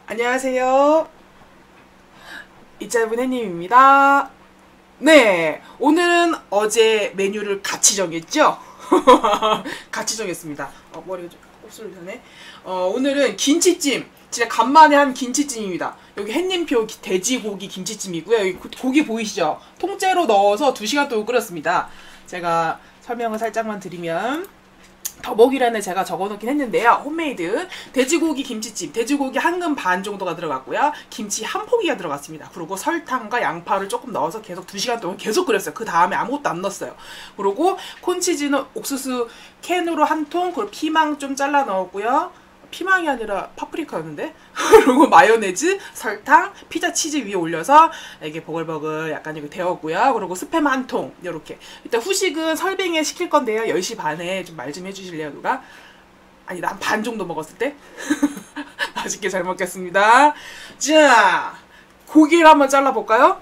안녕하세요. 이짤분 햇님입니다. 네, 오늘은 어제 메뉴를 같이 정했죠? 같이 정했습니다. 머리가 좀 곱슬 되네. 오늘은 김치찜. 진짜 간만에 한 김치찜입니다. 여기 햇님표 돼지고기 김치찜이고요. 여기 고기 보이시죠? 통째로 넣어서 2시간 동안 끓였습니다. 제가 설명을 살짝만 드리면 더보기란에 제가 적어놓긴 했는데요. 홈메이드 돼지고기 김치찜, 돼지고기 한 근 반 정도가 들어갔고요. 김치 한 포기가 들어갔습니다. 그리고 설탕과 양파를 조금 넣어서 계속 2시간 동안 계속 끓였어요. 그 다음에 아무것도 안 넣었어요. 그리고 콘치즈는 옥수수 캔으로 한 통, 그리고 피망 좀 잘라 넣었고요. 피망이 아니라 파프리카였는데? 그리고 마요네즈, 설탕, 피자 치즈 위에 올려서 이게 보글보글 약간 이거 데웠고요. 그리고 스팸 한 통, 요렇게. 일단 후식은 설빙에 시킬 건데요. 10시 반에 좀 말 좀 해주실래요, 누가? 아니, 난 반 정도 먹었을 때? 맛있게 잘 먹겠습니다. 자, 고기를 한번 잘라볼까요?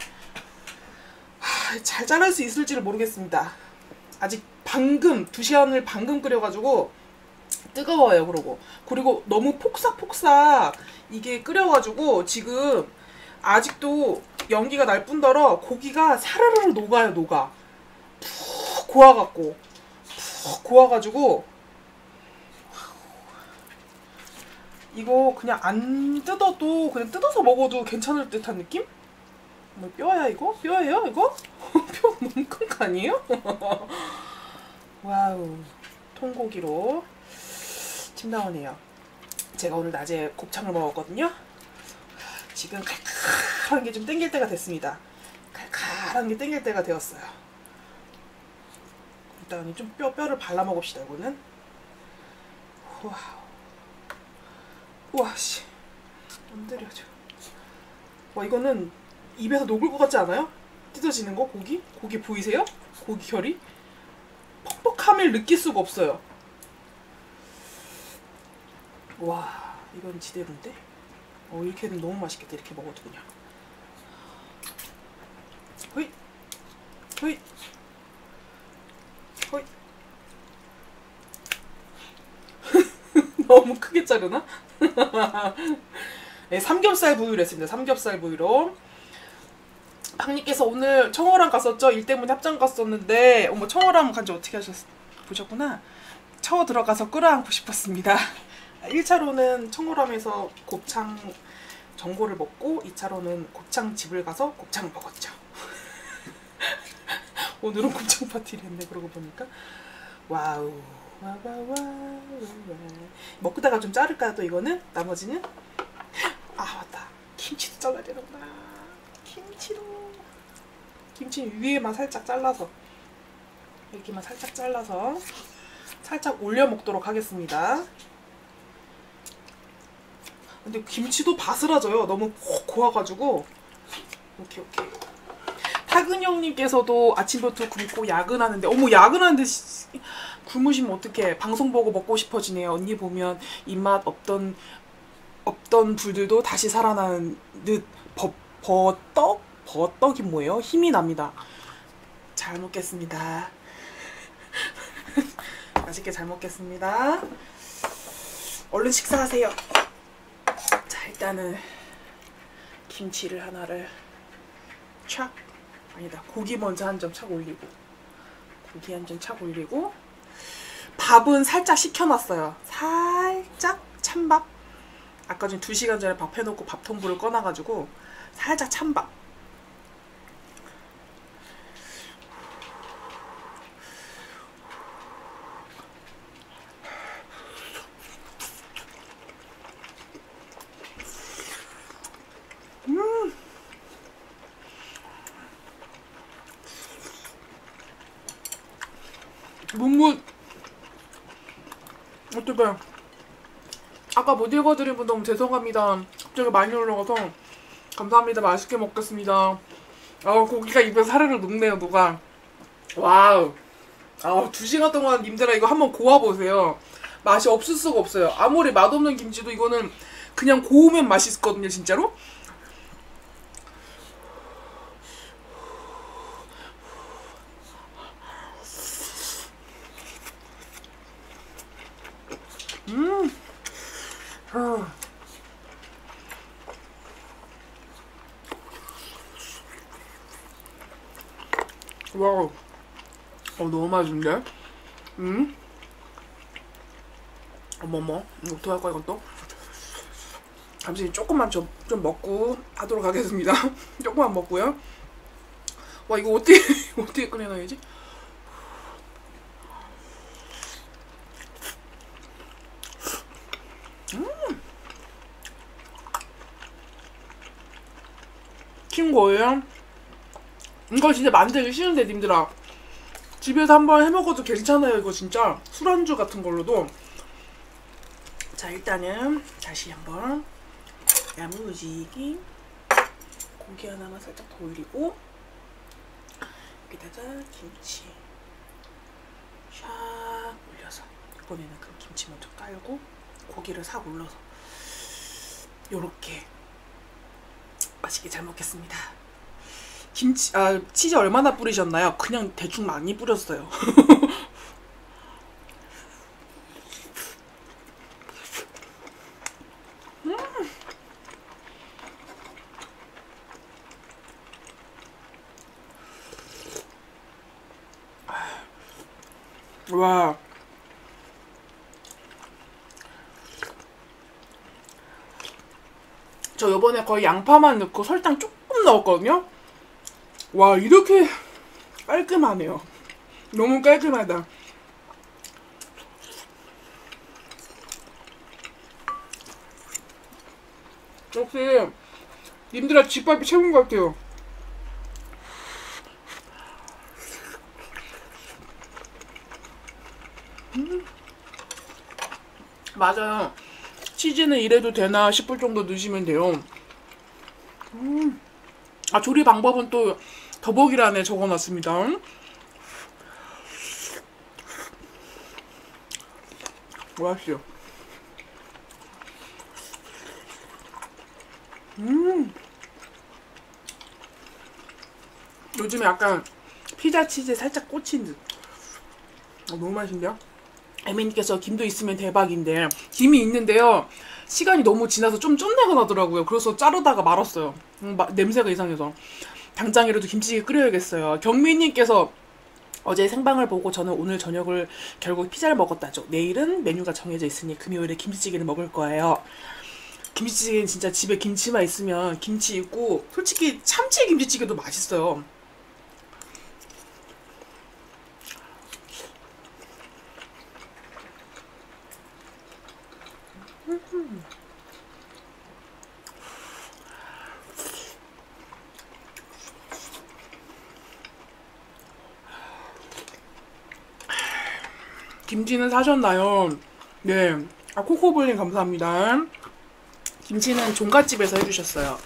잘 자를 수 있을지를 모르겠습니다. 아직 방금, 2시간을 방금 끓여가지고 뜨거워요. 그리고 너무 폭삭폭삭 이게 끓여가지고 지금 아직도 연기가 날 뿐더러 고기가 사르르 녹아요. 녹아 푹 고와가지고 이거 그냥 안 뜯어도 그냥 뜯어서 먹어도 괜찮을 듯한 느낌? 뭐 뼈야 이거? 뼈예요 이거? 뼈 너무 큰 거 아니에요? 와우, 통고기로 침 나오네요. 제가 오늘 낮에 곱창을 먹었거든요. 지금 칼칼한 게 좀 땡길 때가 됐습니다. 칼칼한 게 땡길 때가 되었어요. 일단 좀 뼈를 발라 먹읍시다. 이거는 우와 씨, 안 들여져. 와, 이거는 입에서 녹을 것 같지 않아요? 뜯어지는 거 고기 보이세요? 고기 결이 퍽퍽함을 느낄 수가 없어요. 와, 이건 지대로인데? 이렇게는 너무 맛있겠다. 이렇게 먹어도 그냥. 호잇! 호잇! 호잇! 너무 크게 자르나? 네, 삼겹살 부위로 했습니다. 삼겹살 부위로. 박님께서 오늘 청어람 갔었죠? 일 때문에 합장 갔었는데, 어머, 청어람 간지 어떻게 보셨구나? 청어 들어가서 끌어안고 싶었습니다. 1차로는 청어람에서 곱창 전골을 먹고 2차로는 곱창 집을 가서 곱창을 먹었죠. 오늘은 곱창 파티를 했네. 그러고 보니까 와우. 먹다가 좀 자를까요? 또 이거는? 나머지는? 아, 맞다. 김치도 잘라야 되는구나. 김치 위에만 살짝 잘라서, 여기만 살짝 잘라서 살짝 올려 먹도록 하겠습니다. 근데 김치도 바스라져요. 너무 콕 고와가지고. 오케이. 타근형님께서도 아침부터 굶고 야근하는데, 어머, 야근하는데 굶으시면 어떡해. 방송 보고 먹고 싶어지네요. 언니 보면 입맛 없던 불들도 다시 살아나는 듯 버떡이 뭐예요? 힘이 납니다. 잘 먹겠습니다. 맛있게 잘 먹겠습니다. 얼른 식사하세요. 자, 일단은 김치를 하나를 촥, 아니다, 고기 먼저 한 점 착 올리고, 고기 한 점 착 올리고, 밥은 살짝 식혀놨어요. 살짝 찬밥. 아까 전 2시간 전에 밥 해놓고 밥통불을 꺼놔가지고 살짝 찬밥. 문무 어떡해. 아까 못 읽어드린 분 너무 죄송합니다. 갑자기 많이 올라가서 감사합니다. 맛있게 먹겠습니다. 고기가 입에 사르르 녹네요. 누가. 와우. 2시간 동안 님들아 이거 한번 고와보세요. 맛이 없을 수가 없어요. 아무리 맛없는 김치도 이거는 그냥 고우면 맛있거든요. 진짜로. 와우. 너무 맛있는데? 어머머. 이거 어떡할 거야, 이건 또? 잠시 조금만 좀 먹고 하도록 하겠습니다. 조금만 먹고요. 와, 이거 어떻게, 어떻게 꺼내놔야지? 킨 거예요? 이거 진짜 만들기 쉬운데, 님들아. 집에서 한번 해먹어도 괜찮아요. 이거 진짜 술안주 같은 걸로도. 자, 일단은 다시 한번 야무지게 고기 하나만 살짝 더 올리고, 여기다가 김치 샥 올려서, 이번에는 그 김치 먼저 깔고 고기를 싹 올려서 요렇게 맛있게 잘 먹겠습니다. 김치, 치즈 얼마나 뿌리셨나요? 그냥 대충 많이 뿌렸어요. 와. 저 요번에 거의 양파만 넣고 설탕 조금 넣었거든요? 와, 이렇게 깔끔하네요. 너무 깔끔하다. 역시 님들아 집밥이 최고인 것 같아요. 맞아요. 치즈는 이래도 되나 싶을 정도 넣으시면 돼요. 조리 방법은 또 더보기란에 적어놨습니다. 맛있어요. 요즘에 약간 피자 치즈에 살짝 꽂힌 듯. 너무 맛있는데요? 에미님께서 김도 있으면 대박인데, 김이 있는데요, 시간이 너무 지나서 좀 쫀내가 나더라고요. 그래서 자르다가 말았어요. 냄새가 이상해서. 당장이라도 김치찌개 끓여야겠어요. 경미님께서 어제 생방을 보고 저는 오늘 저녁을 결국 피자를 먹었다죠. 내일은 메뉴가 정해져 있으니 금요일에 김치찌개를 먹을 거예요. 김치찌개는 진짜 집에 김치만 있으면, 김치 있고 솔직히 참치 김치찌개도 맛있어요. 김치는 사셨나요? 네. 코코볼님 감사합니다. 김치는 종갓집에서 해주셨어요.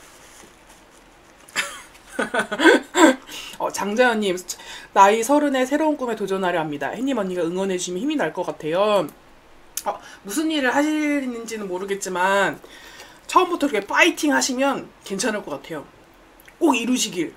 장자연님, 나이 30에 새로운 꿈에 도전하려 합니다. 혜님 언니가 응원해주시면 힘이 날 것 같아요. 무슨 일을 하시는지는 모르겠지만 처음부터 이렇게 파이팅 하시면 괜찮을 것 같아요. 꼭 이루시길.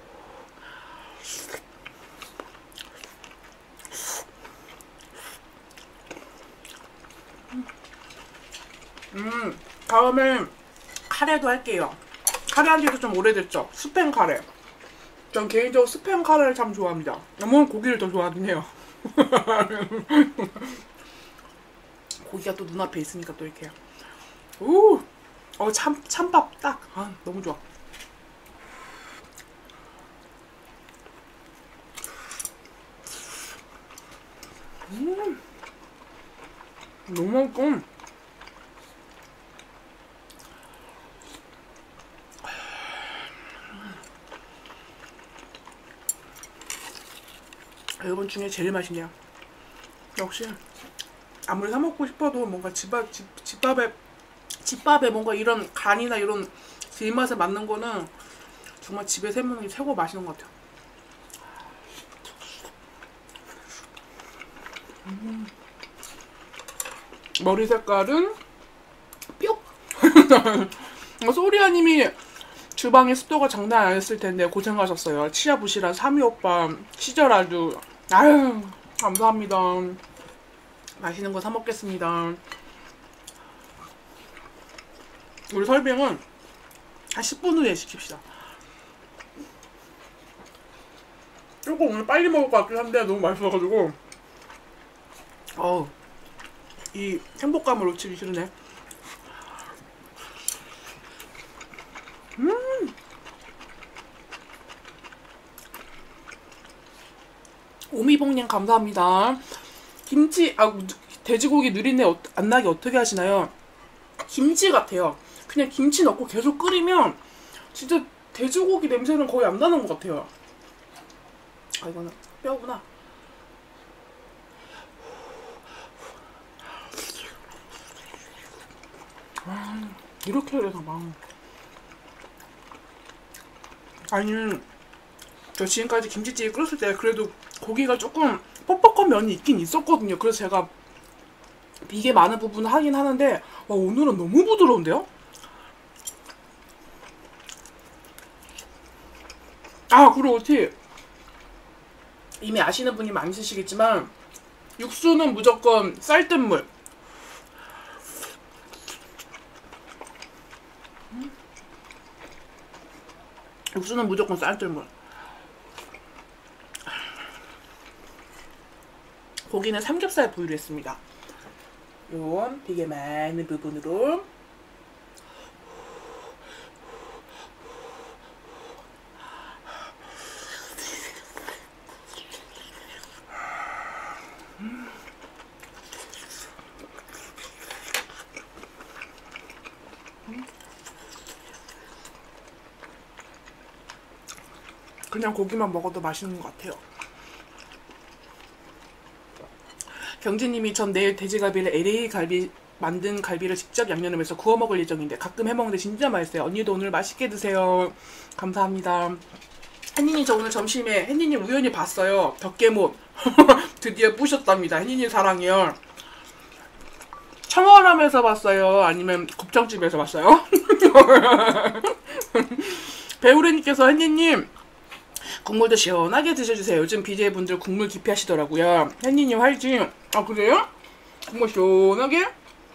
다음에 카레도 할게요. 카레 한 지도 좀 오래됐죠? 스팸 카레. 전 개인적으로 스팸 카레를 참 좋아합니다. 물론 고기를 더 좋아하긴 해요. 고기가 또 눈앞에 있으니까 또 이렇게. 오! 참밥 딱. 너무 좋아. 너무 맛있고. 이번 중에 제일 맛있네요. 역시 아무리 사 먹고 싶어도 뭔가 집밥에 뭔가 이런 간이나 이런 입맛에 맞는 거는 정말 집에서 해먹는 게 최고 맛있는 것 같아요. 머리 색깔은 뿅! 소리아님이 주방에 습도가 장난 아니었을 텐데 고생하셨어요. 치아 부실한 3위 오빠 시절 아주 아유 감사합니다. 맛있는 거 사 먹겠습니다. 우리 설빙은 한 10분 후에 시킵시다. 조금 오늘 빨리 먹을 것 같긴 한데 너무 맛있어가지고 이 행복감을 놓치기 싫으네. 오미봉님 감사합니다. 김치 돼지고기 누린내 안 나게 어떻게 하시나요? 김치 같아요. 그냥 김치 넣고 계속 끓이면 진짜 돼지고기 냄새는 거의 안 나는 것 같아요. 이거는 뼈구나. 이렇게 해서 막 아니 저 지금까지 김치찌개 끓였을 때 그래도 고기가 조금 뻑뻑한 면이 있긴 있었거든요. 그래서 제가 비계 많은 부분을 하긴 하는데 오늘은 너무 부드러운데요? 그리고 어떻게 이미 아시는 분이 많으시겠지만 육수는 무조건 쌀뜨물. 육수는 무조건 쌀뜨물. 고기는 삼겹살 부위로 했습니다. 요런 되게 많은 부분으로 그냥 고기만 먹어도 맛있는 것 같아요. 경진님이 전 내일 돼지갈비를 LA 갈비 만든 갈비를 직접 양념해서 구워 먹을 예정인데 가끔 해먹는데 진짜 맛있어요. 언니도 오늘 맛있게 드세요. 감사합니다. 햇니님 저 오늘 점심에 햇니님 우연히 봤어요. 덕계못 드디어 뿌셨답니다. 햇니님 사랑해요. 청원함에서 봤어요? 아니면 곱창집에서 봤어요? 배우래님께서 햇니님 국물도 시원하게 드셔주세요. 요즘 BJ분들 국물 기피 하시더라고요. 햇니님 화이팅! 그래요? 국물 시원하게?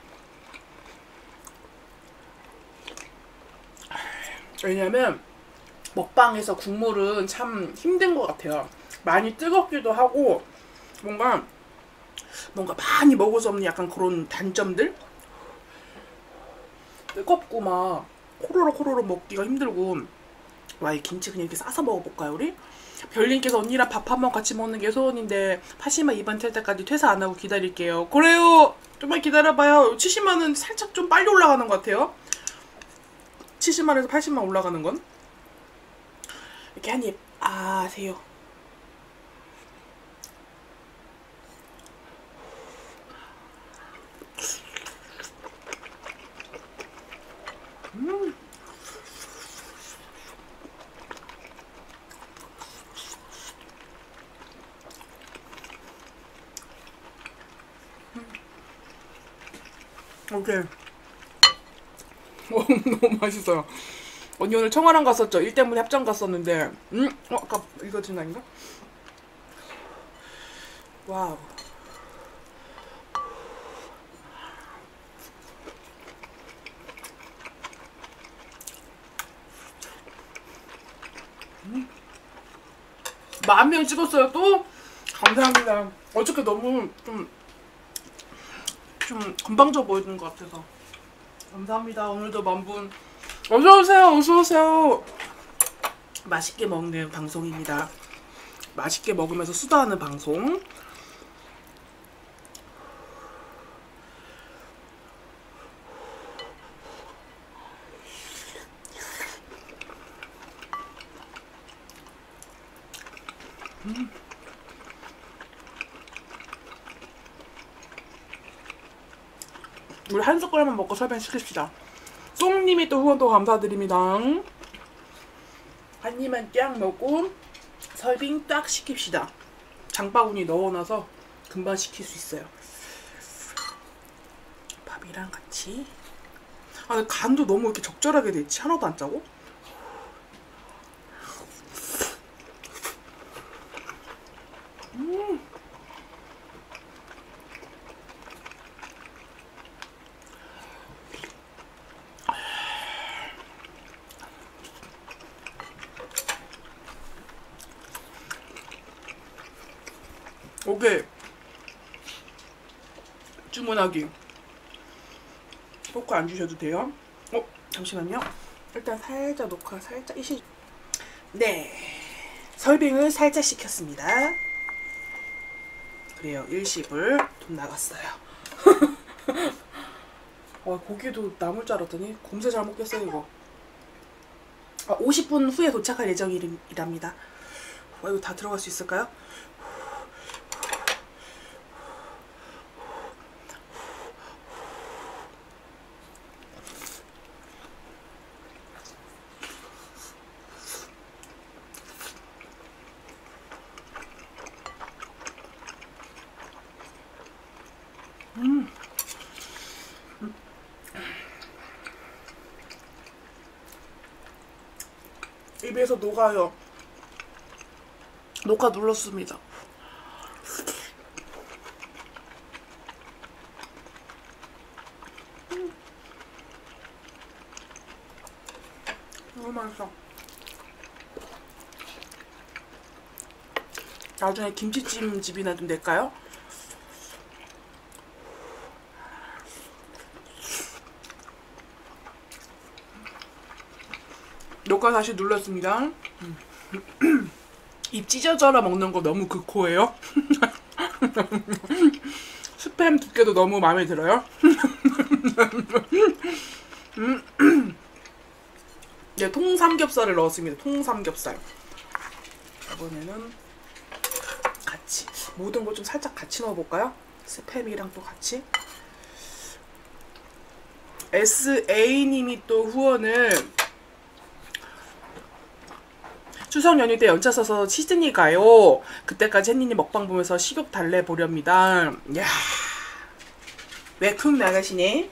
왜냐면 먹방에서 국물은 참 힘든 것 같아요. 많이 뜨겁기도 하고 뭔가 많이 먹을 수 없는 약간 그런 단점들? 뜨겁고 막 코로로 먹기가 힘들고 이 김치 그냥 이렇게 싸서 먹어볼까요 우리? 별님께서 언니랑 밥 한번 같이 먹는 게 소원인데 80만 이번 될 때까지 퇴사 안 하고 기다릴게요. 그래요. 좀만 기다려봐요. 70만은 살짝 좀 빨리 올라가는 것 같아요. 70만에서 80만 올라가는 건 이렇게 한입 하세요. 오케이. 너무 맛있어요. 언니 오늘 청와랑 갔었죠? 일 때문에 합정 갔었는데 아까 이거 진 아닌가? 와우. 만명 찍었어요 또? 감사합니다. 어저께 너무 좀 건방져 보이는 것 같아서 감사합니다. 오늘도 만분 어서오세요. 어서오세요. 맛있게 먹는 방송입니다. 맛있게 먹으면서 수다하는 방송. 우리 한 숟가락만 먹고 설명시킵시다. 쏭님이 또 후원 또 감사드립니다. 한 입만 쫙 먹고 설빙 딱 시킵시다. 장바구니 넣어놔서 금방 시킬 수 있어요. 밥이랑 같이. 근데 간도 너무 이렇게 적절하게 돼 있지. 하나도 안 짜고. 오케이. 주문하기. 포크 안 주셔도 돼요. 잠시만요. 일단 살짝 녹화 살짝 이시. 네. 설빙을 살짝 시켰습니다. 그래요. 일시불 돈 나갔어요. 고기도 남을 줄 알았더니 곰새 잘 먹겠어요 이거. 50분 후에 도착할 예정이랍니다. 이거 다 들어갈 수 있을까요? 입에서 녹아요. 녹아 눌렀습니다. 너무 맛있어. 나중에 김치찜 집이나 좀 낼까요? 녹아 다시 눌렀습니다. 입 찢어져라 먹는 거 너무 극호예요. 스팸 두께도 너무 마음에 들어요. 네, 통삼겹살을 넣었습니다. 통삼겹살. 이번에는 같이 모든 걸 좀 살짝 같이 넣어볼까요? 스팸이랑 또 같이. SA님이 또 후원을 추석 연휴 때 연차 써서 시드니 가요. 그때까지 햇니님 먹방 보면서 식욕 달래 보렵니다. 이야, 외국 나가시네.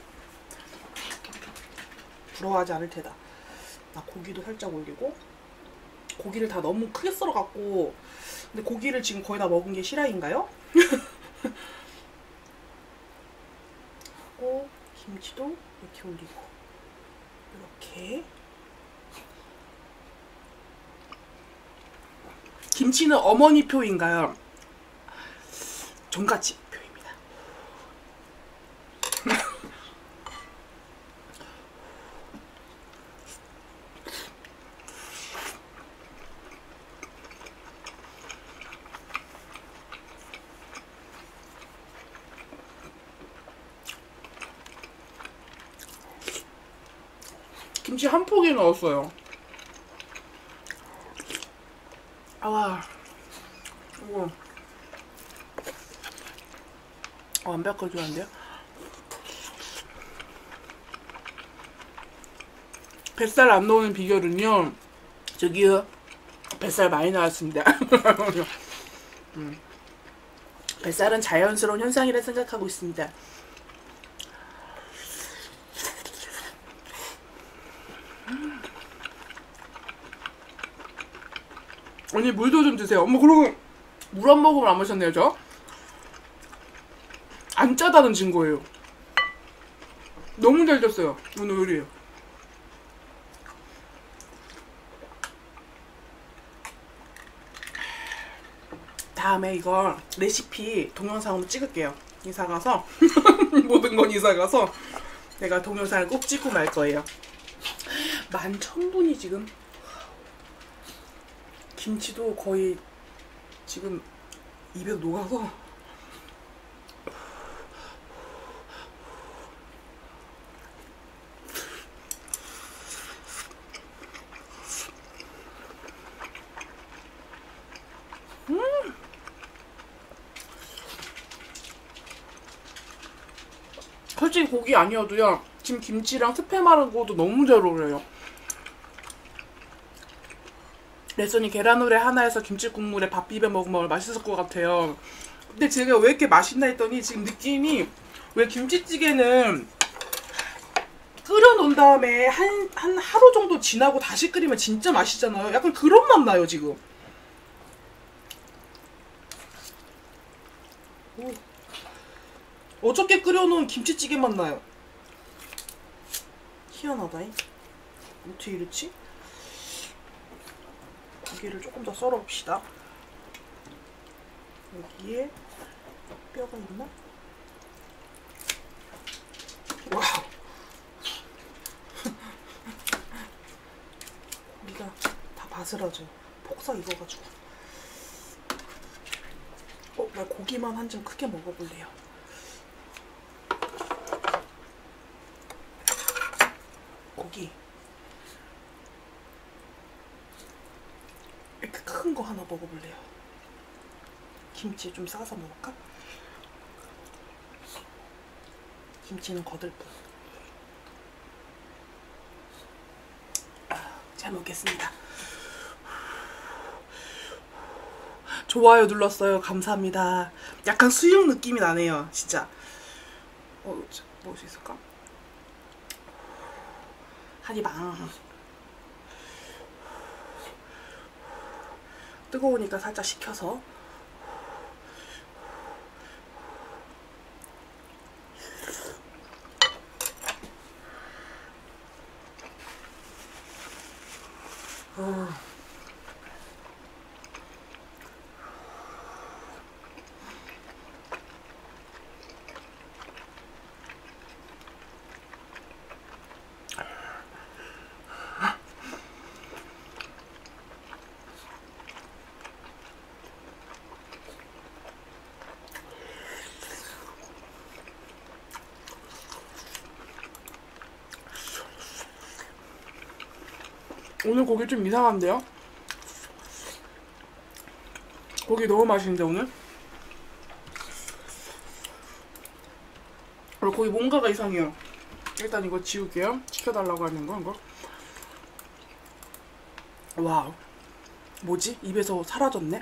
부러워하지 않을 테다. 나 고기도 살짝 올리고. 고기를 다 너무 크게 썰어갖고. 근데 고기를 지금 거의 다 먹은 게 실화인가요? 하고 김치도 이렇게 올리고 이렇게. 김치는 어머니 표인가요? 종갓집 표입니다. 김치 한 포기 넣었어요. 이거 완벽하게 좋아한데요? 뱃살 안 넣는 비결은요, 저기요, 뱃살 많이 나왔습니다. 뱃살은 자연스러운 현상이라 생각하고 있습니다. 언니 물도 좀 드세요. 어머, 그러고 물 한 모금을 안 마셨네요, 저? 안 짜다는 증거예요. 너무 잘 됐어요, 오늘 요리. 다음에 이거 레시피 동영상으로 찍을게요. 이사 가서 모든 건 이사 가서 내가 동영상을 꼭 찍고 말 거예요. 11,000분이 지금. 김치도 거의 지금 입에 녹아서. 솔직히 고기 아니어도요, 지금 김치랑 스팸하고도 너무 잘 어울려요. 레슨이 계란후라이 하나에서 김치 국물에 밥 비벼 먹으면 맛있을 것 같아요. 근데 제가 왜 이렇게 맛있나 했더니 지금 느낌이, 왜 김치찌개는 끓여놓은 다음에 한 하루 정도 지나고 다시 끓이면 진짜 맛있잖아요. 약간 그런 맛 나요 지금. 오. 어저께 끓여놓은 김치찌개 맛 나요. 희한하다잉. 어떻게 이렇지? 고기를 조금 더 썰어봅시다. 여기에 뼈가 있나? 와우. 고기가 다 바스라져. 폭삭 익어가지고. 나 고기만 한 점 크게 먹어볼래요. 고기. 이렇게 큰 거 하나 먹어볼래요. 김치 좀 싸서 먹을까? 김치는 거들 뿐. 잘 먹겠습니다. 좋아요 눌렀어요. 감사합니다. 약간 수육 느낌이 나네요. 진짜. 먹을 수 있을까? 한입. 뜨거우니까 살짝 식혀서. 오늘 고기 좀 이상한데요? 고기 너무 맛있는데 오늘? 고기 뭔가가 이상해요. 일단 이거 지울게요. 시켜달라고 하는 거 이거. 와우. 뭐지? 입에서 사라졌네?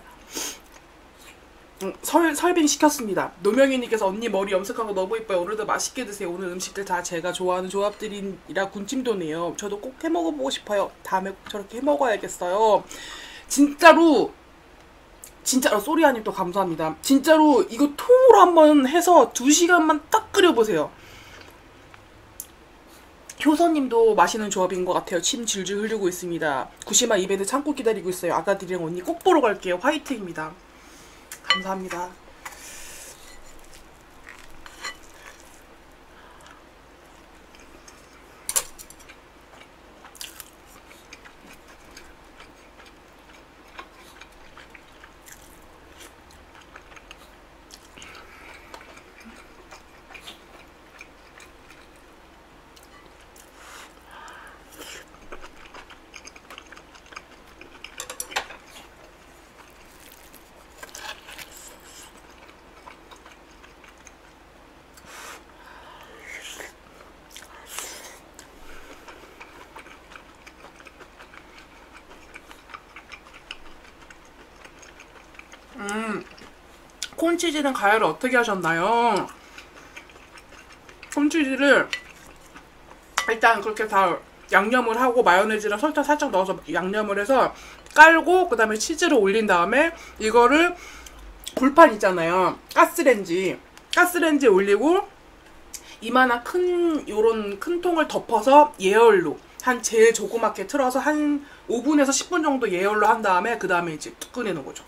설빙 시켰습니다. 노명희님께서 언니 머리 염색한 거 너무 이뻐요. 오늘도 맛있게 드세요. 오늘 음식들 다 제가 좋아하는 조합들이라 군침도네요. 저도 꼭 해먹어보고 싶어요. 다음에 꼭 저렇게 해먹어야겠어요. 진짜로 소리아님 또 감사합니다. 진짜로 이거 통으로 한번 해서 2시간만 딱 끓여보세요. 효선님도 맛있는 조합인 것 같아요. 침 질질 흘리고 있습니다. 구시마 이벤트 참고 기다리고 있어요. 아가들이랑 언니 꼭 보러 갈게요. 화이팅입니다. 감사합니다. 콘치즈는 가열을 어떻게 하셨나요? 콘치즈를 일단 그렇게 다 양념을 하고 마요네즈랑 설탕 살짝 넣어서 양념을 해서 깔고 그 다음에 치즈를 올린 다음에 이거를 불판 있잖아요. 가스렌지에 올리고 이만한 요런 큰 통을 덮어서 예열로 한 제일 조그맣게 틀어서 한 5분에서 10분 정도 예열로 한 다음에 그 다음에 이제 뚝 꺼내는 거죠.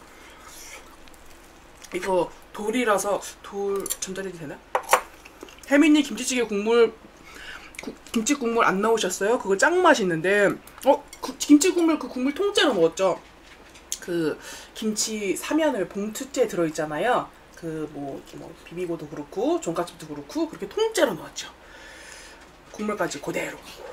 이거 돌이라서 전자레인지 되나? 혜민님 김치찌개 김치 국물 안 넣으셨어요? 그거 짱 맛있는데 김치 국물 그 국물 통째로 넣었죠. 그 김치 사면을 봉투째 들어있잖아요. 뭐 비비고도 그렇고 종갓집도 그렇고 그렇게 통째로 넣었죠. 국물까지 그대로.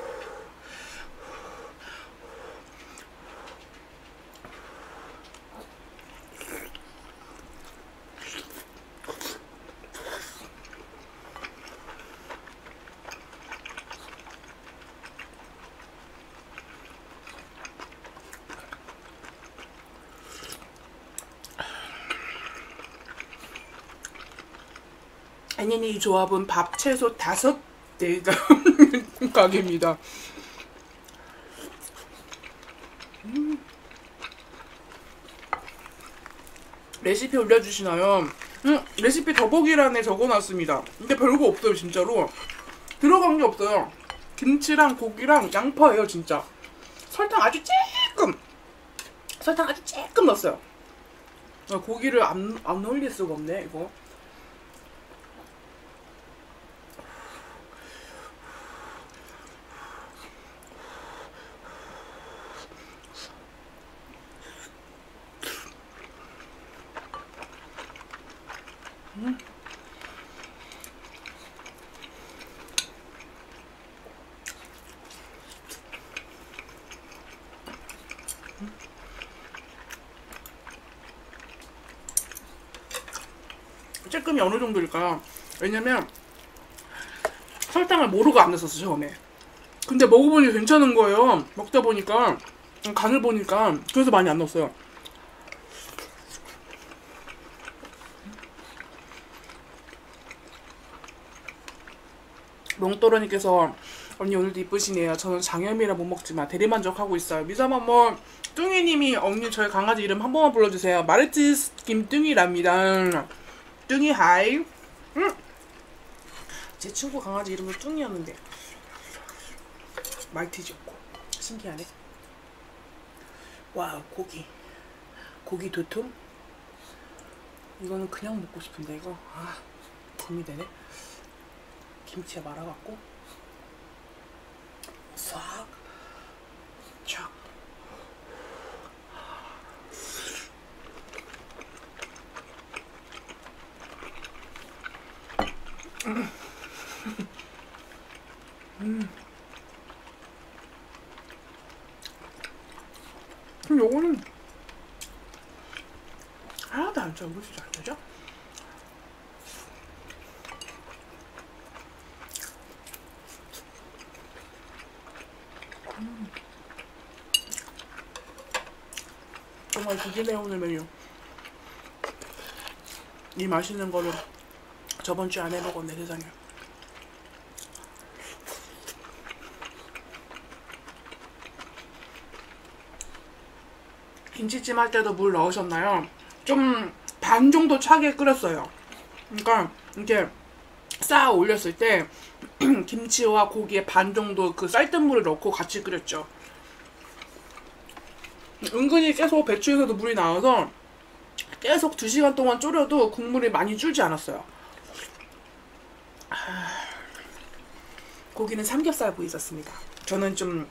아니니 이 조합은 밥 최소 5대 가게입니다. 레시피 올려주시나요? 레시피 더보기란에 적어놨습니다. 근데 별거 없어요 진짜로. 들어간 게 없어요. 김치랑 고기랑 양파예요 진짜. 설탕 아주 조금 넣었어요. 고기를 안 올릴 수가 없네 이거. 쬐끔이 어느 정도일까요? 왜냐면 설탕을 모르고 안 넣었어 처음에. 근데 먹어보니 괜찮은 거예요. 먹다 보니까 간을 보니까. 그래서 많이 안 넣었어요. 몽또러니께서 언니 오늘도 이쁘시네요. 저는 장염이라 못 먹지만 대리만족하고 있어요. 미사만 뭐 뚱이님이 언니 저희 강아지 이름 한 번만 불러주세요. 마르티스 김뚱이랍니다. 뚱이 하이. 제 친구 강아지 이름은 뚱이였는데 말티즈였고 신기하네. 와 고기 도톰. 이거는 그냥 먹고 싶은데 이거 도움이 되네. 김치에 말아갖고 싹 촥. 그럼 요거는 하나도 안 짜고 진짜 안 되죠? 정말 기대네 오늘 메뉴. 이 맛있는 거를 저번 주에 안 해먹었네 세상에. 김치찜 할 때도 물 넣으셨나요? 좀 반 정도 차게 끓였어요. 그러니까 이렇게 쌓아 올렸을 때 김치와 고기에 반 정도 그 쌀뜨물을 넣고 같이 끓였죠. 은근히 계속 배추에서도 물이 나와서 계속 2시간 동안 졸여도 국물이 많이 줄지 않았어요. 고기는 삼겹살 부위 있었습니다. 저는 좀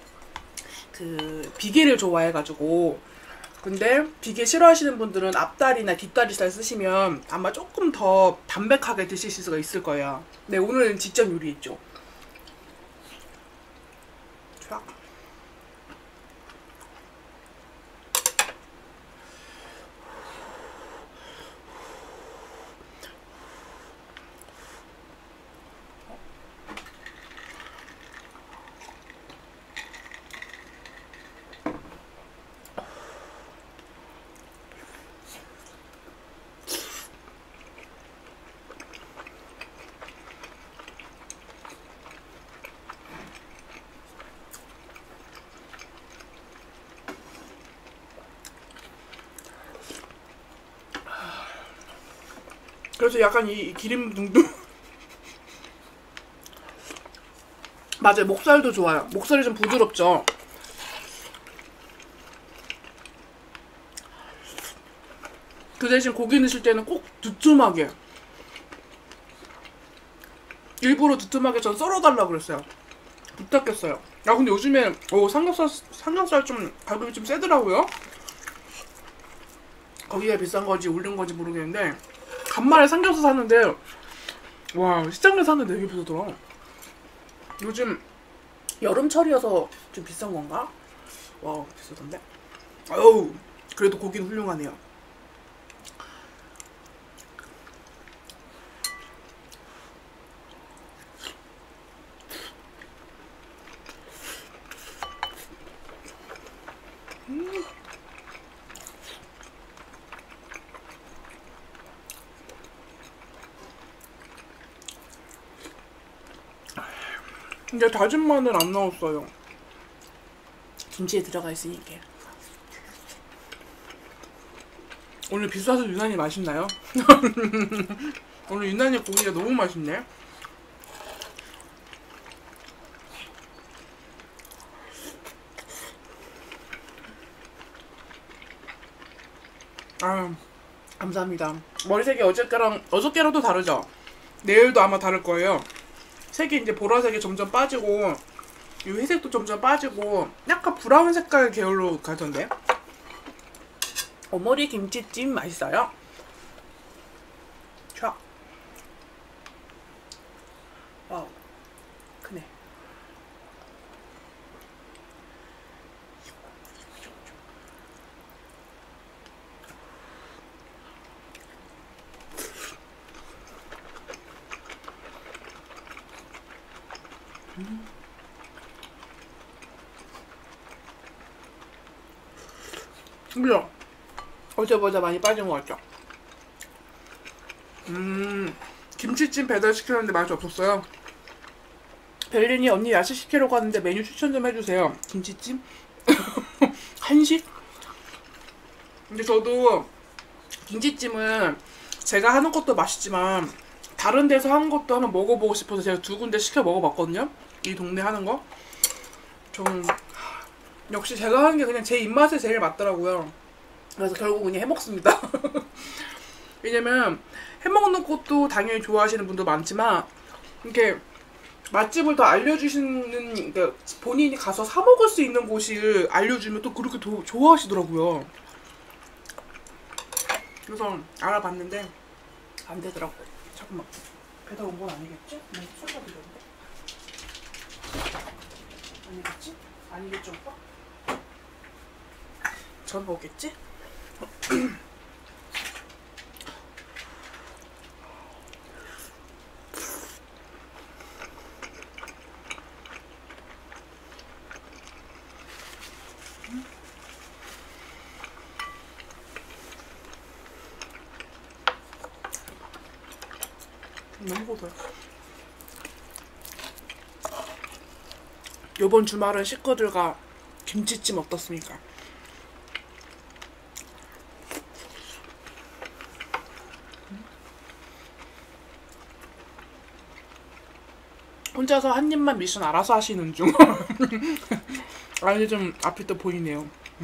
그 비계를 좋아해가지고. 근데 비계 싫어하시는 분들은 앞다리나 뒷다리살 쓰시면 아마 조금 더 담백하게 드실 수가 있을 거예요. 네, 오늘은 직접 요리했죠. 자. 그래서 약간 이 기름 둥둥. 맞아요. 목살도 좋아요. 목살이 좀 부드럽죠. 그 대신 고기 넣으실 때는 꼭 두툼하게. 일부러 두툼하게 전 썰어달라고 그랬어요. 부탁했어요. 야 근데 요즘에 삼겹살 좀 가격이 좀 세더라고요. 거기가 비싼 건지 오른 건지 모르겠는데 간만에 삼겹살 샀는데 와 시장에서 샀는데 되게 비싸더라. 요즘 여름철이어서 좀 비싼 건가? 와 비싸던데. 어우 그래도 고기는 훌륭하네요. 근데 다진 마늘 안 넣었어요. 김치에 들어가 있으니까. 오늘 비싸서 유난히 맛있나요? 오늘 유난히 고기가 너무 맛있네. 아 감사합니다. 머리색이 어저께랑도 다르죠? 내일도 아마 다를 거예요. 색이 이제 보라색이 점점 빠지고 이 회색도 점점 빠지고 약간 브라운 색깔 계열로 가던데. 오모리 김치찜 맛있어요? 자, 와우, 크네. 그죠? 어제보다 많이 빠진 것 같죠? 김치찜 배달시켰는데 맛이 없었어요. 벨린이 언니 야식 시키려고 하는데 메뉴 추천 좀 해주세요. 김치찜? 한식? 근데 저도 김치찜은 제가 하는 것도 맛있지만 다른 데서 하는 것도 한번 먹어보고 싶어서 제가 2군데 시켜 먹어봤거든요. 이 동네 하는 거. 좀 역시 제가 하는 게 그냥 제 입맛에 제일 맞더라고요. 그래서 결국 그냥 해먹습니다. 왜냐면 해먹는 것도 당연히 좋아하시는 분도 많지만 이렇게 맛집을 더 알려주시는, 그러니까 본인이 가서 사 먹을 수 있는 곳을 알려주면 또 그렇게 좋아하시더라고요. 그래서 알아봤는데 안 되더라고요. 잠깐만, 배달 온 건 아니겠지? 소리가 들렸는데? 아니겠지? 아니겠죠, 오빠? 전화 오겠지? 너무 고소해. 요번 주말은 식구들과 김치찜 어떻습니까? 혼자서 한 입만 미션 알아서 하시는 중. 아, 이제 좀 앞이 또 보이네요.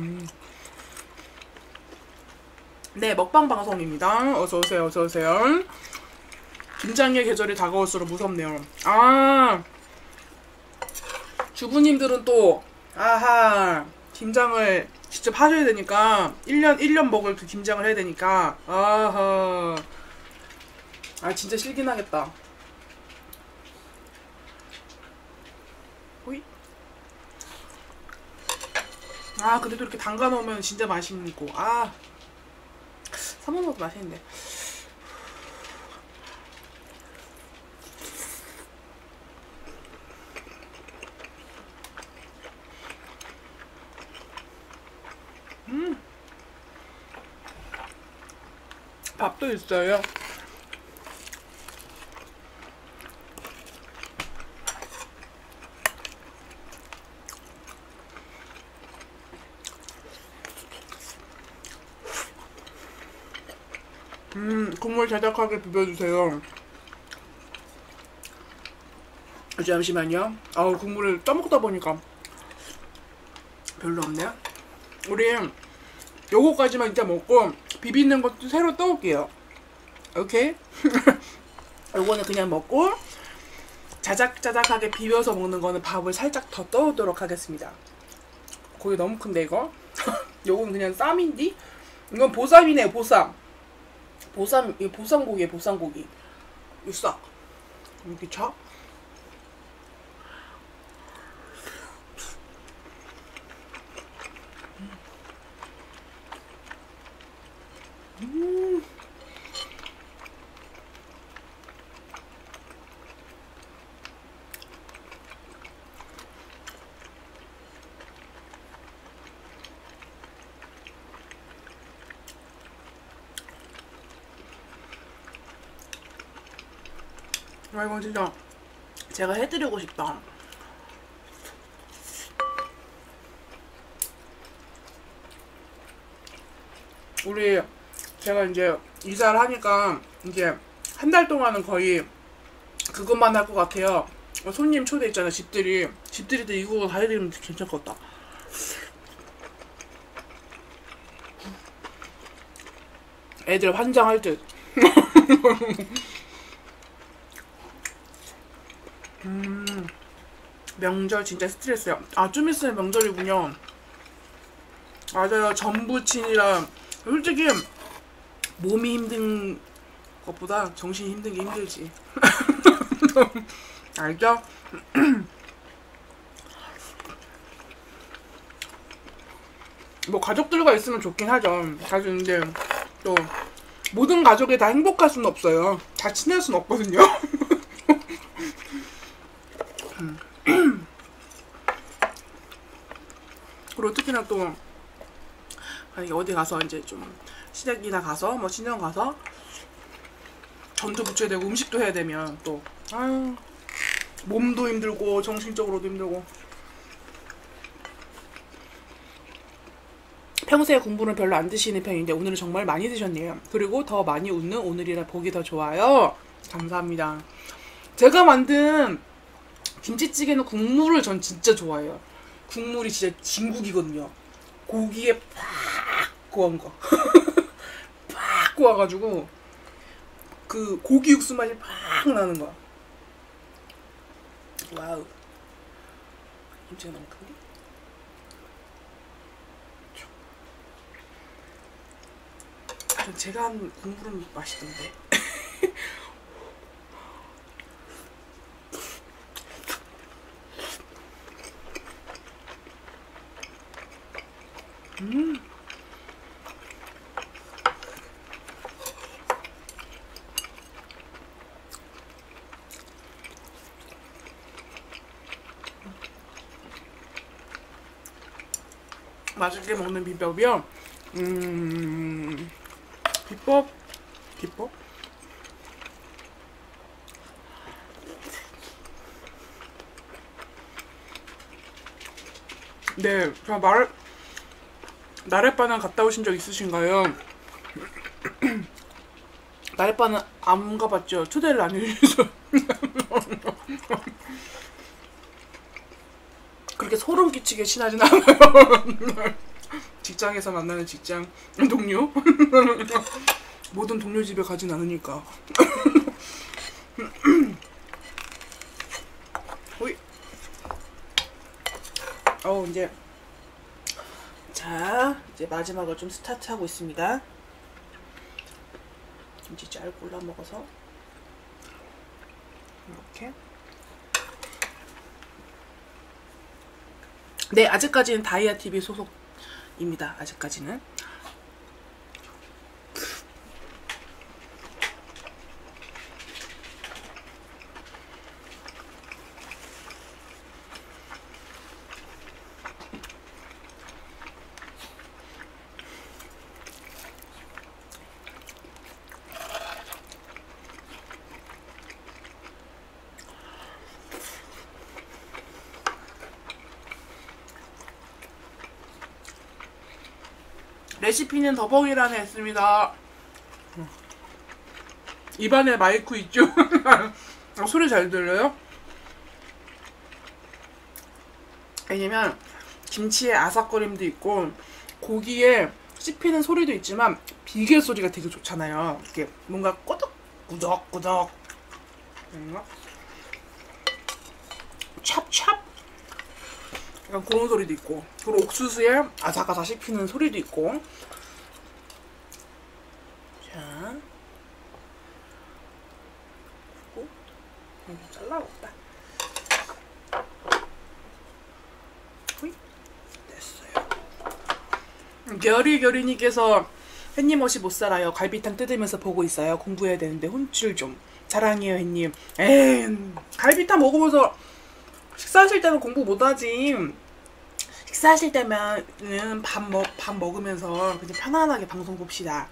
네, 먹방 방송입니다. 어서오세요, 어서오세요. 김장의 계절이 다가올수록 무섭네요. 아, 주부님들은 또, 아하, 김장을 직접 하셔야 되니까, 1년 먹을 그 김장을 해야 되니까, 아하. 아, 진짜 싫긴 하겠다. 호이? 아, 그래도 이렇게 담가 놓으면 진짜 맛있고, 아. 사먹는 것도 맛있는데. 밥도 있어요. 국물 자작하게 비벼주세요. 잠시만요. 아우, 국물을 떠먹다 보니까 별로 없네요. 우리 요거까지만 이따 먹고 비비는 것도 새로 떠올게요. 오케이? 요거는 그냥 먹고 자작자작하게 비벼서 먹는 거는 밥을 살짝 더 떠오도록 하겠습니다. 고기 너무 큰데 이거? 요건 그냥 쌈인디? 이건 보쌈이네요. 보쌈. 이거 보쌈고기예요. 보쌈고기. 이거 싹 이렇게 쳐. 아, 이건 진짜 제가 해드리고 싶다. 우리 제가 이제 이사를 하니까 이제 한 달 동안은 거의 그것만 할 것 같아요. 손님 초대 있잖아. 집들이도 이거 다 해드리면 괜찮겠다. 애들 환장할 듯. 명절 진짜 스트레스야. 아, 좀 있으면 명절이군요. 맞아요. 전부친이라 솔직히 몸이 힘든 것보다 정신이 힘든 게 힘들지. 알죠? 뭐 가족들과 있으면 좋긴 하죠. 사실 근데 또 모든 가족이 다 행복할 수는 없어요. 다 친할 수는 없거든요. 그리고 특히나 또 만약에 어디 가서 이제 좀 시댁이나 가서 뭐 친정 가서 전도 부쳐야 되고 음식도 해야 되면 또 아유 몸도 힘들고 정신적으로도 힘들고. 평소에 공부는 별로 안 드시는 편인데 오늘은 정말 많이 드셨네요. 그리고 더 많이 웃는 오늘이라 보기 더 좋아요. 감사합니다. 제가 만든 김치찌개는 국물을 전 진짜 좋아해요. 국물이 진짜 진국이거든요. 고기에 팍 구운 거. 팍 구워가지고 그 고기 육수 맛이 팍 나는 거야. 와우. 김치가 너무 큰데? 제가 한 국물은 맛있던데. 맛있게 먹는 비법이요. 비법? 네, 저 나래바는 갔다 오신 적 있으신가요? 나래바는 안 가봤죠? 초대를 안 해주셔서. 그렇게 소름 끼치게 친하진 않아요. 직장에서 만나는 직장 동료? 모든 동료 집에 가진 않으니까. 오이. 이제 자, 이제 마지막을 좀 스타트하고 있습니다. 김치 잘 골라 먹어서 이렇게. 네, 아직까지는 다이아TV 소속입니다. 아직까지는. 레시피는 더보기란에 있습니다. 입안에 마이크 있죠? 소리 잘 들려요? 왜냐면 김치의 아삭거림도 있고 고기에 씹히는 소리도 있지만 비계 소리가 되게 좋잖아요. 이렇게 뭔가 꼬득 꾸덕꾸덕 찹찹 약간 그런 소리도 있고, 그리고 옥수수에 아삭아삭 씹히는 소리도 있고. 자, 그리고 잘라먹다. 됐어요. 겨리님께서 햇님 없이 못 살아요. 갈비탕 뜯으면서 보고 있어요. 공부해야 되는데 혼쭐 좀. 자랑해요, 햇님. 에이, 갈비탕 먹으면서 식사하실 때는 공부 못하지. 식사하실 때면은 밥 먹으면서 그냥 편안하게 방송 봅시다.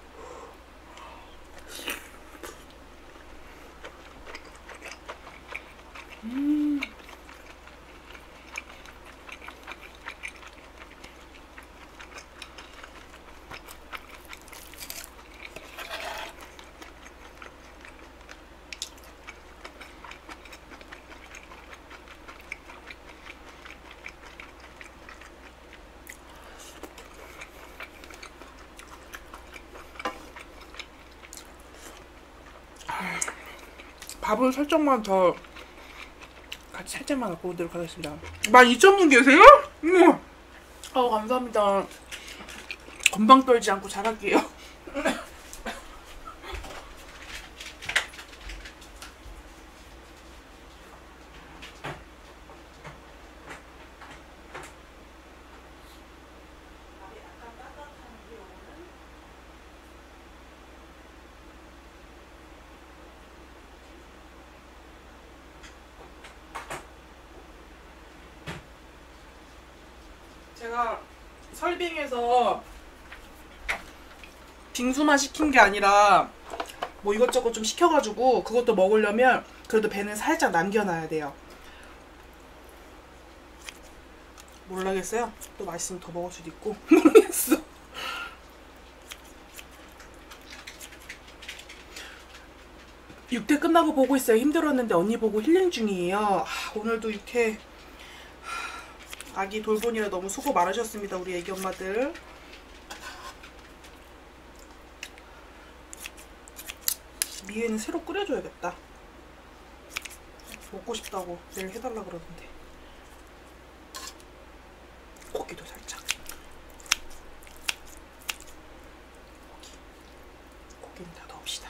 밥을 살짝만 더 같이 살짝만 갖고 오도록 하겠습니다. 12,000분 계세요? 감사합니다. 건방 떨지 않고 잘할게요. 제가 설빙에서 빙수만 시킨 게 아니라 뭐 이것저것 좀 시켜가지고 그것도 먹으려면 그래도 배는 살짝 남겨놔야 돼요. 모르겠어요. 또 맛있으면 더 먹을 수도 있고 모르겠어. 육퇴 끝나고 보고 있어요. 힘들었는데 언니 보고 힐링 중이에요. 오늘도 육퇴 아기 돌보느라 너무 수고 많으셨습니다. 우리 애기 엄마들. 미애는 새로 끓여줘야겠다. 먹고 싶다고 내일 해달라 그러던데. 고기도 살짝. 고기는 다 넣읍시다.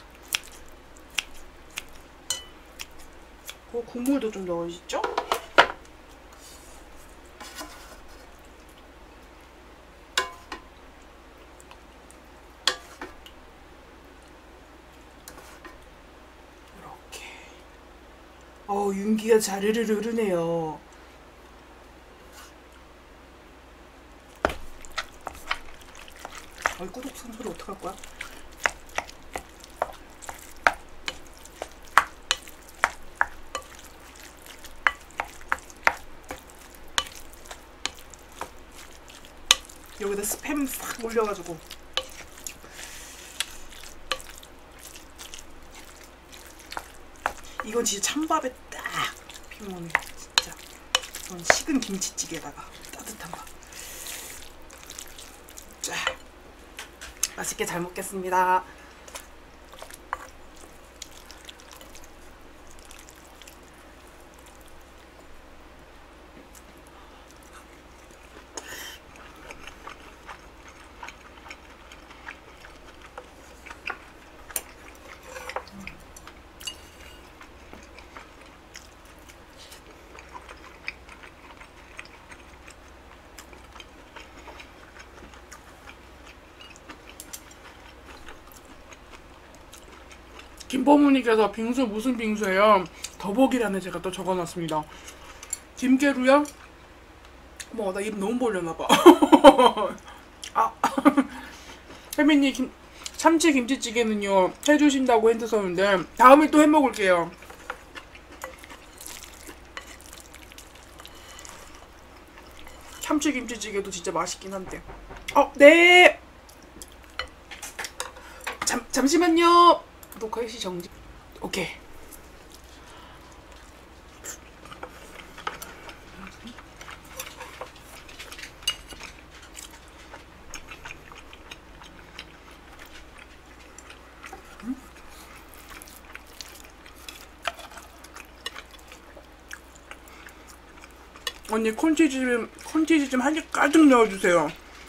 그 국물도 좀 넣으시죠? 윤기가 자르르 흐르네요. 꾸덕 산 소리 어떡할 거야? 여기다 스팸 싹 올려가지고. 이건 진짜 찬밥에 딱 피우면 진짜 이건 식은 김치찌개에다가 따뜻한 밥. 자, 맛있게 잘 먹겠습니다. 김버무님께서 빙수 무슨 빙수예요? 더보기란에 제가 또 적어놨습니다. 김게루요? 어머, 나 입 너무 벌려나봐. 아, 혜민님 참치 김치찌개는요 해주신다고 했었는데 다음에 또 해먹을게요. 참치 김치찌개도 진짜 맛있긴 한데. 네. 잠시만요. 녹화 시 정지. 오케이. 언니 콘치즈 좀 한 개 가득 넣어주세요.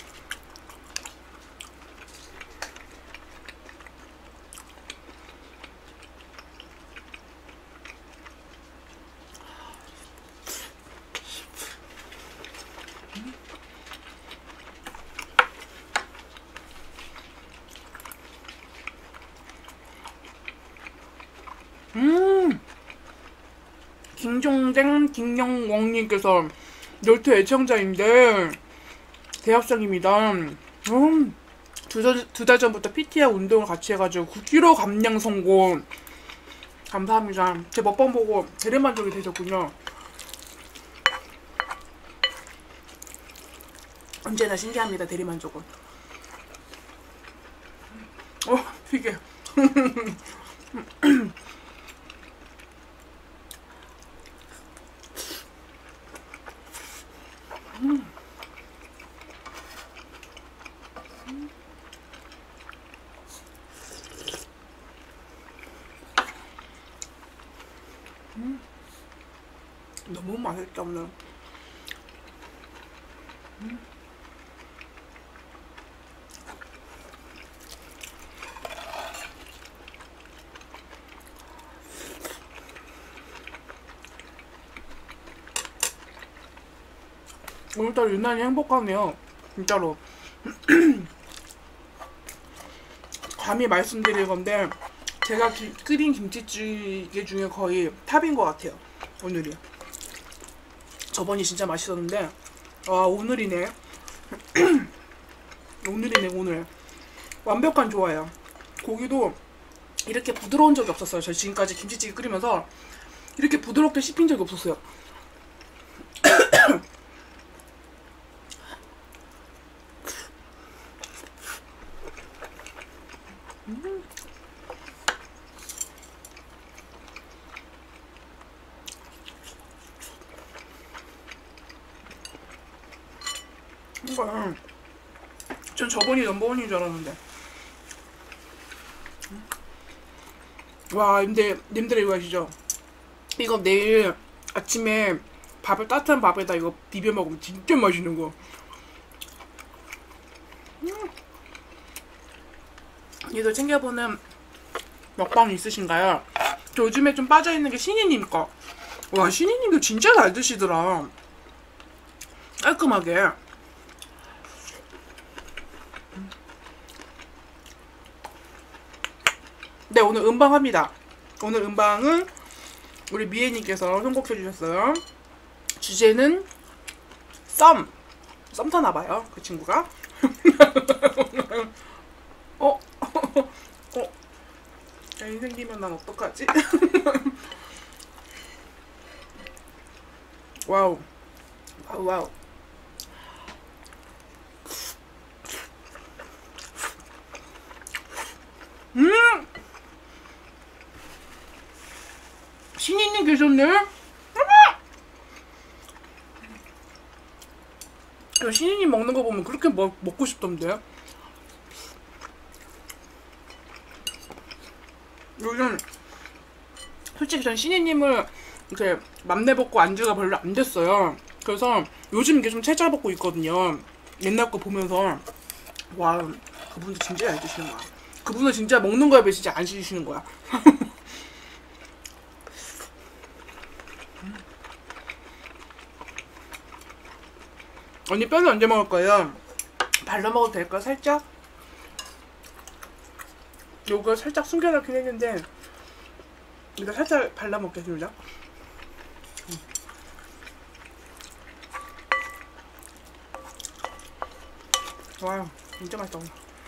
김종댕 김영왕님께서 열투 애청자인데 대학생입니다. 두 달 전부터 PT와 운동을 같이 해가지고 9kg 감량 성공. 감사합니다. 제 먹방 보고 대리만족이 되셨군요. 언제나 신기합니다. 대리만족은. 이게 너무 맛있다 오늘. 오늘따라 유난히 행복하네요. 진짜로. 감히 말씀드릴 건데 제가 끓인 김치찌개 중에 거의 탑인 것 같아요. 오늘이. 저번이 진짜 맛있었는데 오늘이네. 오늘이네 오늘. 완벽한 조화예요. 고기도 이렇게 부드러운 적이 없었어요. 저 지금까지 김치찌개 끓이면서 이렇게 부드럽게 씹힌 적이 없었어요. 뭔가 전 저번이 넘버원인 줄 알았는데. 와, 님들 이거 아시죠? 이거 내일 아침에 밥을 따뜻한 밥에다 이거 비벼 먹으면 진짜 맛있는 거. 얘도 챙겨보는 먹방 있으신가요? 저 요즘에 좀 빠져있는 게 신이님 거. 와, 신이님도 진짜 잘 드시더라. 깔끔하게. 네, 오늘 음방합니다. 오늘 음방은 우리 미애님께서 선곡해주셨어요. 주제는 썸 타나봐요, 그 친구가. 애인 생기면 난 어떡하지? 와우. 와우. 신이님 계셨네? 신이님 먹는 거 보면 그렇게 먹고 싶던데. 요즘 솔직히 전 신이님을 이렇게 맘내먹고 안지가 별로 안 됐어요. 그래서 요즘 이게 좀 찾아먹고 있거든요. 옛날 거 보면서. 와, 그분도 진짜 잘 드시는 거야. 그분은 진짜 먹는 거에 비해 진짜 안 씻으시는 거야. 언니 뼈는 언제 먹을 거예요? 발라 먹어도 될까? 살짝? 요거 살짝 숨겨놓긴 했는데 이거 살짝 발라 먹겠습니다. 와, 진짜 맛있다.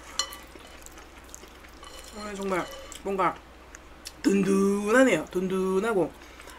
오늘 정말 뭔가 든든하네요. 든든하고.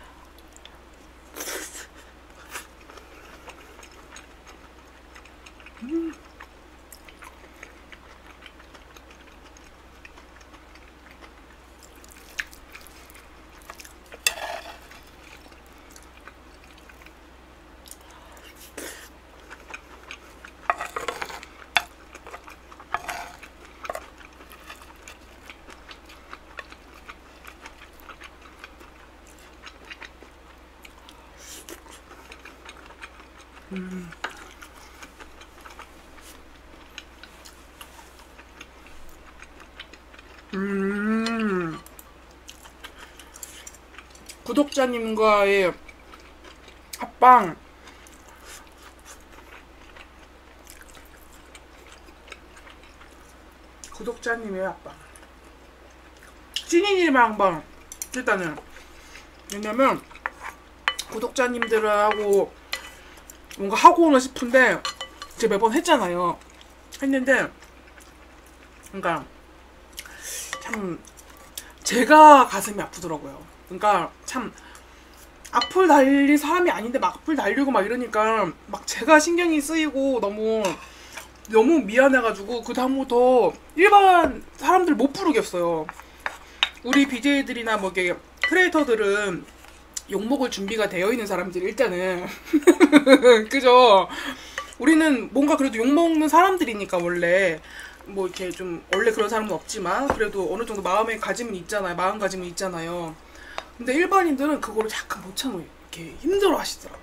구독자님과의 합방. 구독자님의 합방. 신인이랑 합방. 일단은 왜냐면 구독자님들하고 뭔가 하고는 싶은데 제가 매번 했잖아요. 했는데 그러니까 참 제가 가슴이 아프더라고요. 그러니까 참 악플 달릴 사람이 아닌데 막 악플 달리고 막 이러니까 막 제가 신경이 쓰이고 너무 미안해가지고 그 다음부터 일반 사람들 못 부르겠어요. 우리 BJ들이나 뭐 이게 크리에이터들은 욕먹을 준비가 되어 있는 사람들이 일단은 그죠? 우리는 뭔가 그래도 욕먹는 사람들이니까 원래 뭐 이렇게 좀 원래 그런 사람은 없지만 그래도 어느 정도 마음가짐은 있잖아요. 근데 일반인들은 그거를 약간 못 참고 이렇게 힘들어 하시더라고.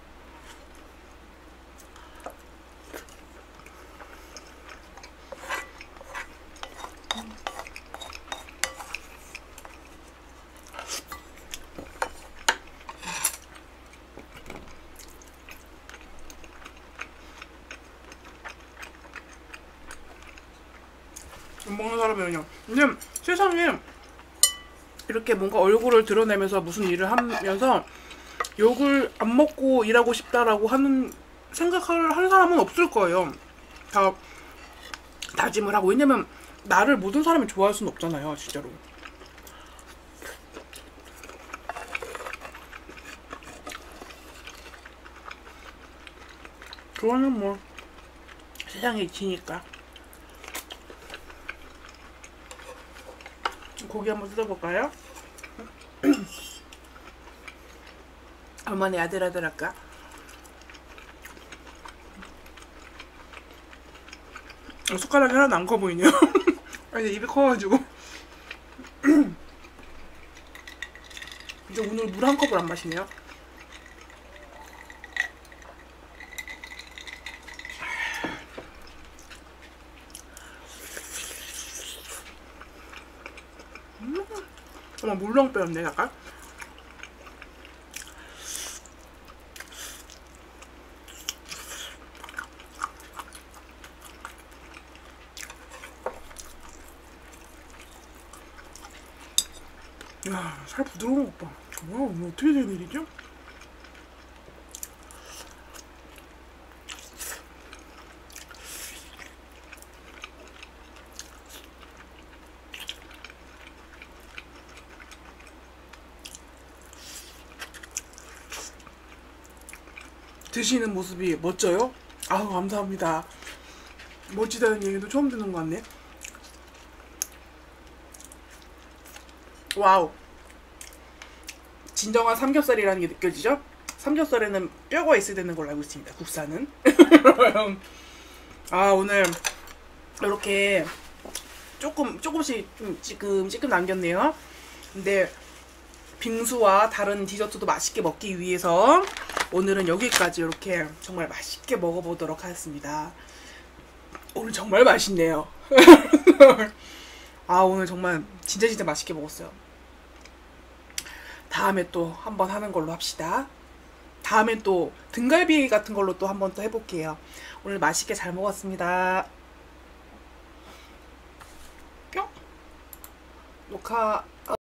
못 먹는 사람이요. 근데 세상에 이렇게 뭔가 얼굴을 드러내면서 무슨 일을 하면서 욕을 안 먹고 일하고 싶다라고 하는 생각을 하는 사람은 없을 거예요. 다 다짐을 하고. 왜냐면 나를 모든 사람이 좋아할 수는 없잖아요, 진짜로. 그거는 뭐 세상에 이치니까. 고기 한번 뜯어볼까요? 얼마나 야들야들할까? 숟가락이 하나도 안 커 보이네요. 아니, 입이 커가지고. 이제 오늘 물 한 컵을 안 마시네요. 정말 물렁 빼었네, 약간. 야, 살 부드러운 것 봐. 와, 오늘 어떻게 된 일이죠? 드시는 모습이 멋져요? 아우, 감사합니다. 멋지다는 얘기도 처음 듣는 것 같네. 와우. 진정한 삼겹살이라는 게 느껴지죠? 삼겹살에는 뼈가 있어야 되는 걸로 알고 있습니다, 국산은. 아, 오늘 이렇게 조금씩 좀 찌끔 남겼네요. 근데 빙수와 다른 디저트도 맛있게 먹기 위해서 오늘은 여기까지 이렇게 정말 맛있게 먹어보도록 하겠습니다. 오늘 정말 맛있네요. 아, 오늘 정말 진짜 맛있게 먹었어요. 다음에 또 한번 하는 걸로 합시다. 다음에 또 등갈비 같은 걸로 또 한번 또 해볼게요. 오늘 맛있게 잘 먹었습니다. 뿅! 녹화